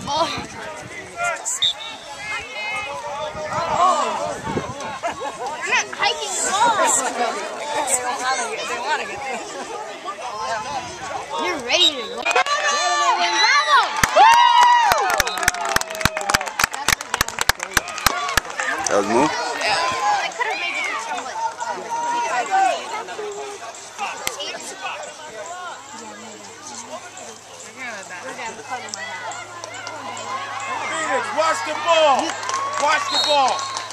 You're not hiking the ball. They want to get there. You're ready to go. That was move? I could have made it somewhat. Phoenix, watch the ball. Watch the ball.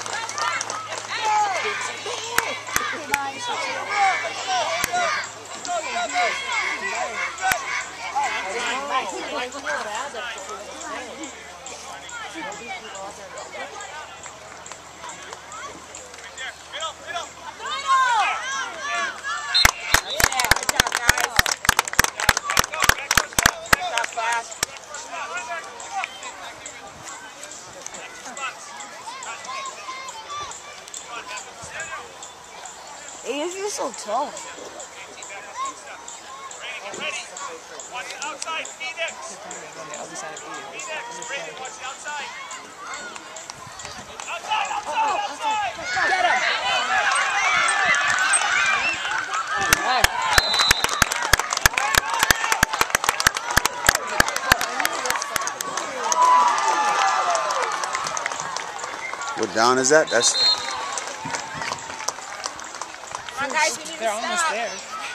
Hey, you're so tall. Watch the outside, Phoenix. On the other side of Eden. Phoenix, Brandon, watch the outside. Get him. What down is that? That's. Come on, guys, we need They're almost there.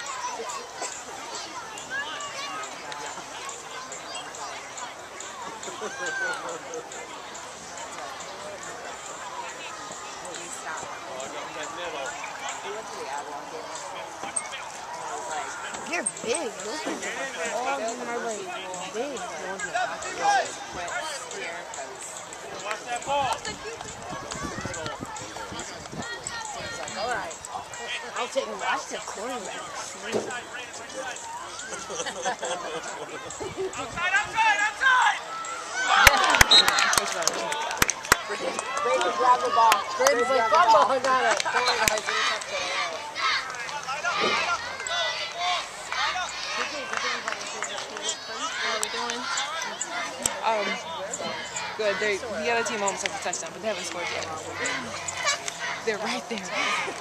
You're big. Look at you. All in my way. Big. Watch that ball. Alright. I'll take watch the quarterback. Outside! Brady, grab the ball. Brady's like, fumble. I got it. Come on, guys. How are we doing? Good. The other team almost has a touchdown, but they haven't scored yet. They're right there.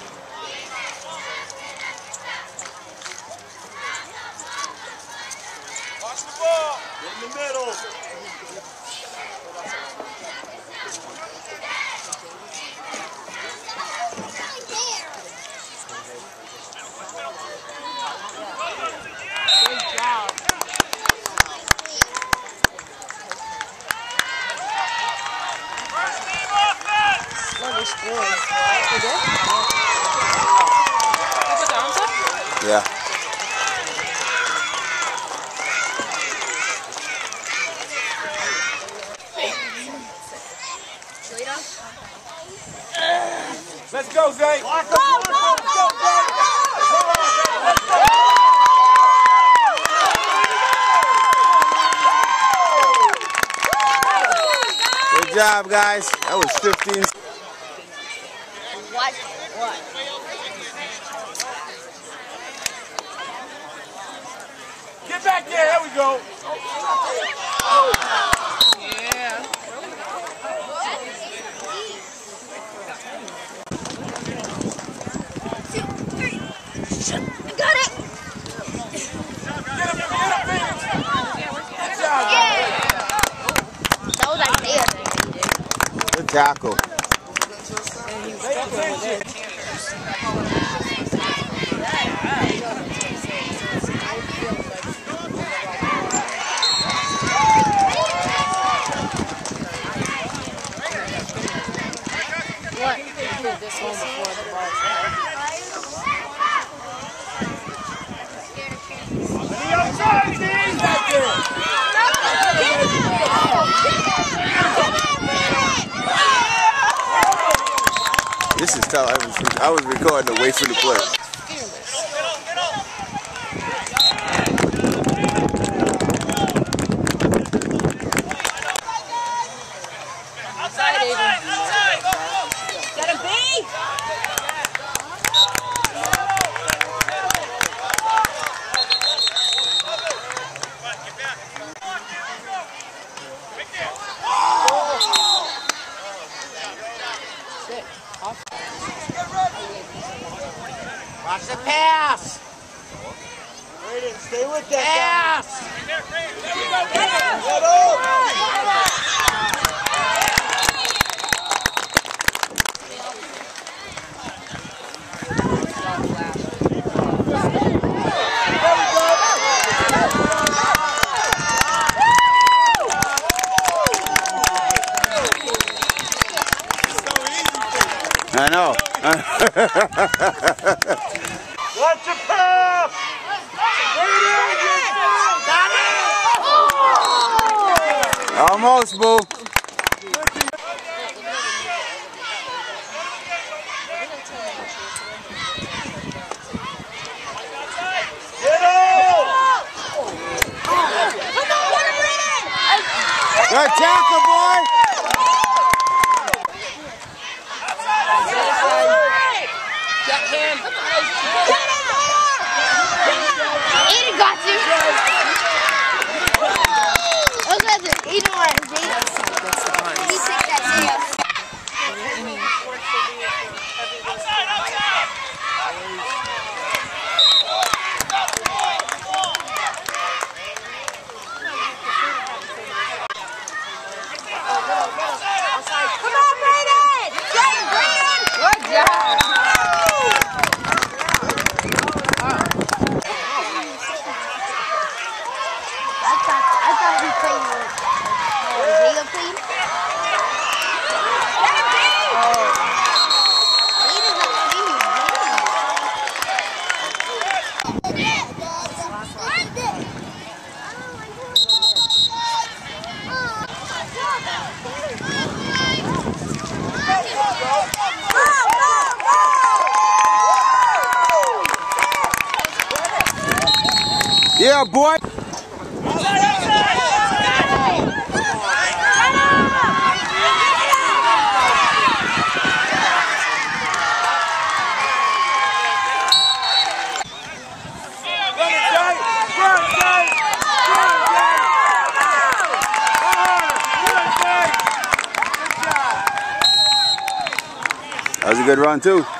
Watch the ball. Get in the middle. Good job. Look, they scored. They did? They put their arms up? Yeah. Let's go, Zay. Go, go, go, go! Good job, guys. That was 15. What? Get back there. There we go. Yeah. I got it! Get him, Phoenix. Good job. Yeah! That was Isaiah. Good tackle. Pay attention. What? He did this one before the ball. The outside, Steve. Back there. This is tough. I was recording away from the play. Got a B? Right there. It's a pass. Brayden, stay with that Pass. I know. Watch your pass! Almost, boo. Good tackle, boy. Aiden got you. Look at this. Aiden went. He took that chance. Come on, Brayden! Good job! I thought we played with Isaiah played. Aiden's not Yeah, boy. That was a good run, too.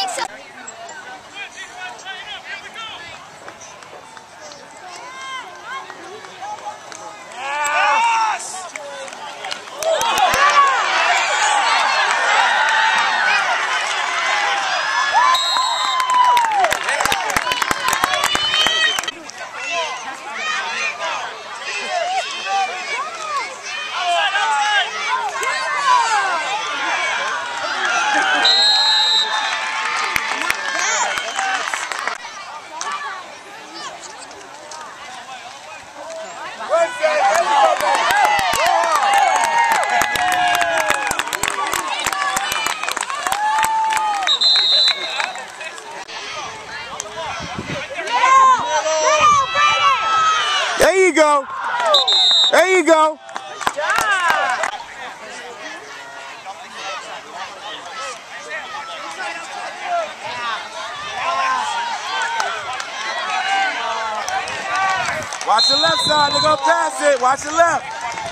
There you go. There you go. Watch the left side. They're going to pass it. Watch the left.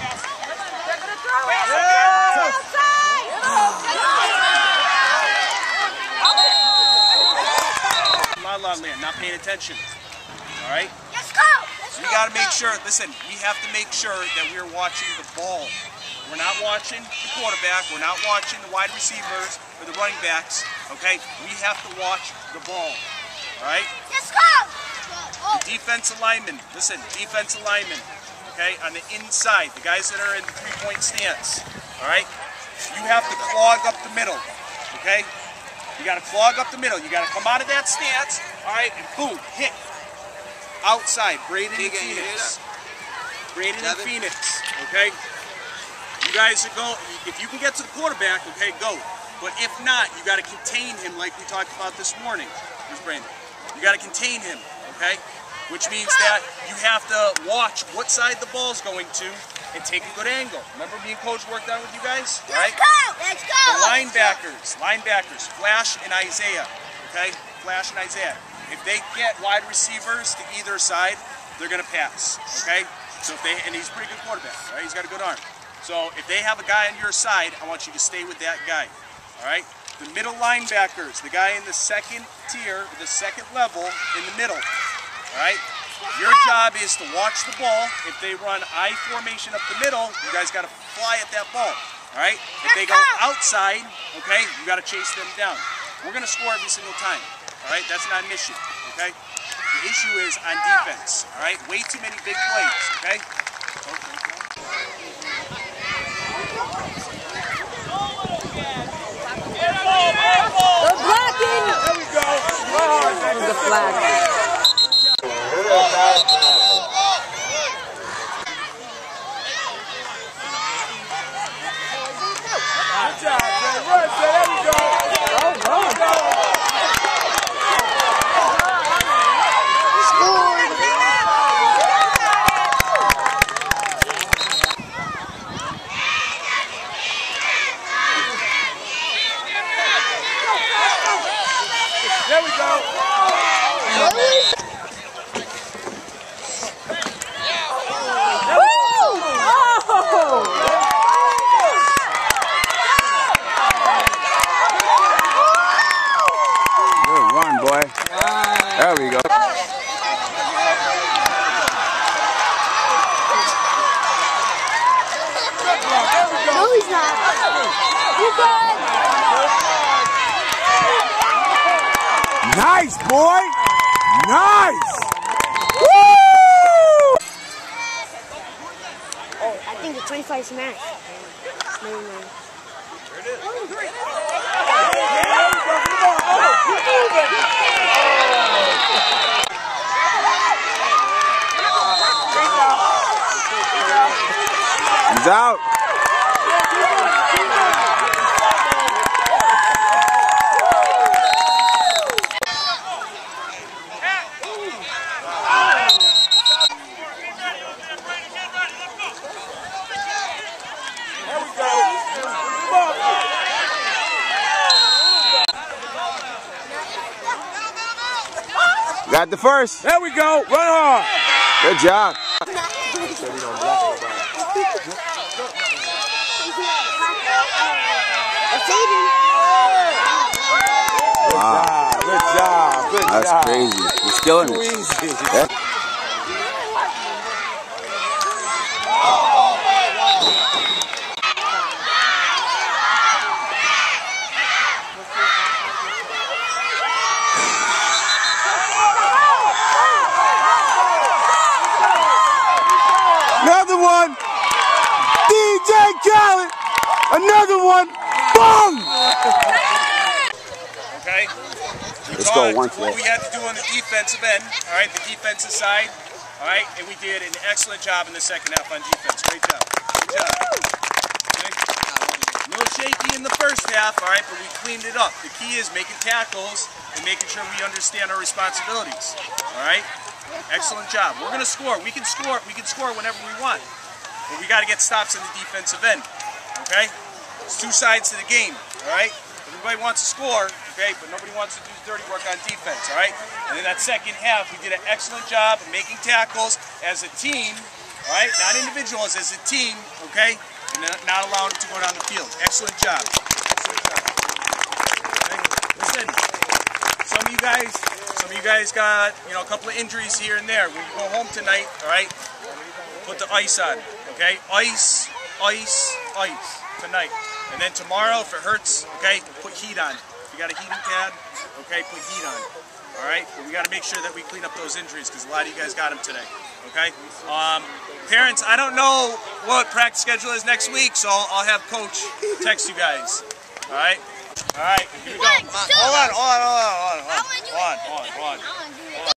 La land, not paying attention. All right? Let's go! We got to make sure, listen, we have to make sure that we're watching the ball. We're not watching the quarterback. We're not watching the wide receivers or the running backs. Okay? We have to watch the ball. All right? Let's go! The defensive linemen, listen, defensive linemen, okay, on the inside, the guys that are in the three-point stance, all right? You have to clog up the middle, okay? You got to clog up the middle. You got to come out of that stance, all right, and boom, hit. Outside, Brayden and Phoenix. Brayden and Phoenix, okay? You guys are going, if you can get to the quarterback, okay, go. But if not, you got to contain him like we talked about this morning. Here's Brayden. You got to contain him, okay? Which means that you have to watch what side the ball's going to and take a good angle. Remember me and Coach worked on with you guys? Right? Let's go! The linebackers, Flash and Isaiah, okay? Flash and Isaiah. If they get wide receivers to either side, they're going to pass, okay? So if they, and he's a pretty good quarterback, right? He's got a good arm. So if they have a guy on your side, I want you to stay with that guy, all right? the middle linebackers, the guy in the second tier, the second level in the middle. All right? Your job is to watch the ball. If they run I formation up the middle, you guys got to fly at that ball. All right? If they go outside, okay, you got to chase them down. We're going to score every single time. All right? That's not an issue. Okay? The issue is on defense. All right? Way too many big plays. Okay? They're blocking. There we go. There's a flag. Good job, Jay. Run, Jay. There we go. There we go. Good run, boy. There we go. No, he's not. You good? Nice, boy. Nice. Woo! Oh, I think the 25 smash. Never mind. He's out. Got the first. There we go. Run hard. Good job. Wow. Good job. Good That's job. crazy. He's killing it. Easy. Yeah. Another one. DJ Khaled. Another one. Boom. Okay? Let's go once What more. we had to do on the defensive end, all right, the defensive side, all right, and we did an excellent job in the second half on defense. Great job. Good job. Okay? A little shaky in the first half, all right, but we cleaned it up. The key is making tackles and making sure we understand our responsibilities. All right? Excellent job. We're going to score. We can score whenever we want. But we got to get stops on the defensive end. Okay? There's two sides to the game, all right? Everybody wants to score, okay, but nobody wants to do dirty work on defense, all right? And in that second half, we did an excellent job of making tackles as a team, all right? Not individuals, as a team, okay? And not allowing them to go down the field. Excellent job. Excellent job. Okay? Listen, some of you guys got, you know, a couple of injuries here and there. When you go home tonight, all right, put the ice on, okay? Ice, ice, ice tonight. And then tomorrow, if it hurts, okay, put heat on. If you got a heating pad, okay, put heat on. All right? But we got to make sure that we clean up those injuries because a lot of you guys got them today. Okay? Parents, I don't know what practice schedule is next week, so I'll have Coach text you guys. All right? All right, here we go. Hold on.